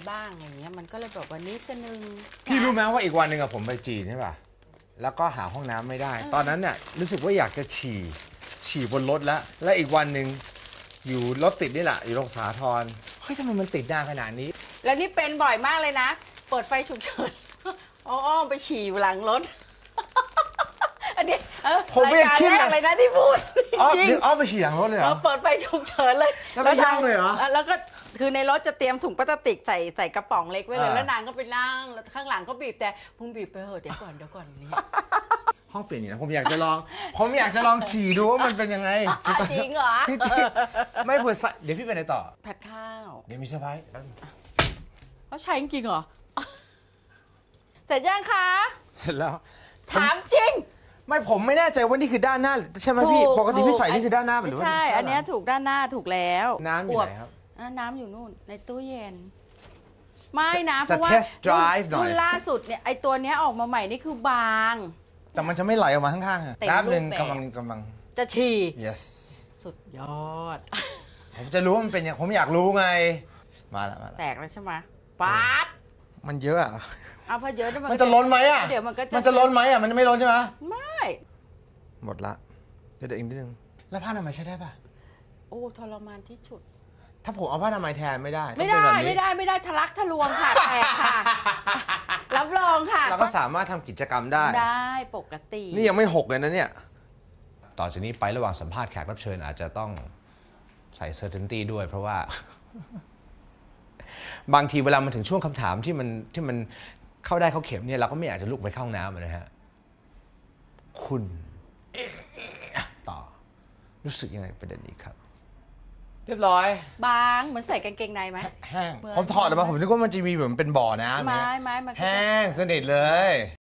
บ้างอย่างเงี้ยมันก็เลยแบบวันนี้จะนึงพี่รู้ไหมว่าอีกวันหนึ่งอะผมไปจีนใช่ป่ะแล้วก็หาห้องน้ำไม่ได้ตอนนั้นเนี่ยรู้สึกว่าอยากจะฉี่บนรถแล้วอีกวันหนึ่งอยู่รถติดนี่แหละอยู่ตรงสาทรเฮ้ยทำไมมันติดนานขนาดนี้แล้วนี่เป็นบ่อยมากเลยนะเปิดไฟฉุกเฉินอ้อมไปฉี่อยู่หลังรถอันนี้ผมไม่คิดอะไรนะที่พูดจริงไปฉี่หลังรถเลยเหรอเปิดไฟฉุกเฉินเลยแล้วไปย่างเลยเหรอแล้วก็คือในรถจะเตรียมถุงพลาสติกใส่กระป๋องเล็กไว้เลยแล้วนางก็ไปนั่งแล้วข้างหลังก็บีบแต่พุ่งบีบไปเหอะเดี๋ยวก่อนนี่ห้องเปลี่ยนอย่างนี้ผมอยากจะลองฉี่ดูว่ามันเป็นยังไงจริงเหรอไม่เผื่อเดี๋ยวพี่ไปไหนต่อผัดข้าวเดี๋ยวมีเซอร์ไพรส์เขาใช้จริงเหรอเสร็จยังคะเสร็จแล้วถามจริงไม่ผมไม่แน่ใจว่านี่คือด้านหน้าใช่ไหมพี่ปกติพี่ใส่นี่คือด้านหน้าหรือว่าใช่อันนี้ถูกด้านหน้าถูกแล้วน้ำอยู่ไหนครับน้ำอยู่นู่นในตู้เย็นไม่นะเพราะว่ารุ่นล่าสุดเนี่ยไอตัวเนี้ยออกมาใหม่นี่คือบางแต่มันจะไม่ไหลออกมาข้างๆน้ำหนึ่งกำลังจะฉี่ yes สุดยอดผมจะรู้ว่ามันเป็นยังผมอยากรู้ไงมาแล้วแตกแล้วใช่ไหมป๊าดมันเยอะอ่ะพอเยอะมันจะล้นไหมอ่ะเดี๋ยวมันจะล้นไหมอ่ะมันไม่ล้นใช่ไหมไม่หมดละเดี๋ยวอีกนิดนึงแล้วผ้าอนามัยใช้ได้ป่ะโอ้ทรมานที่สุดถ้าผมเอาผ้าอนามัยแทนไม่ได้ทะลักทะลวงค่ะแตกค่ะรับรองค่ะเราก็สามารถทำกิจกรรมได้ปกตินี่ยังไม่หกเลยนะเนี่ยต่อจากนี้ไประหว่างสัมภาษณ์แขกรับเชิญอาจจะต้องใส่ certainty ด้วยเพราะว่าบางทีเวลามันถึงช่วงคำถามที่มันเข้าได้เข้าเข็มเนี่ยเราก็ไม่อยากจะลุกไปเข้าห้องน้ำนะฮะคุณต่อรู้สึกยังไงประเด็นนี้ครับเรียบร้อยบางเหมือนใส่กางเกงในไหมแห้งผมถอดออกมาผมนึกว่ามันจะมีเหมือนเป็นบ่อน้ำไม่แห้งสนิทเลย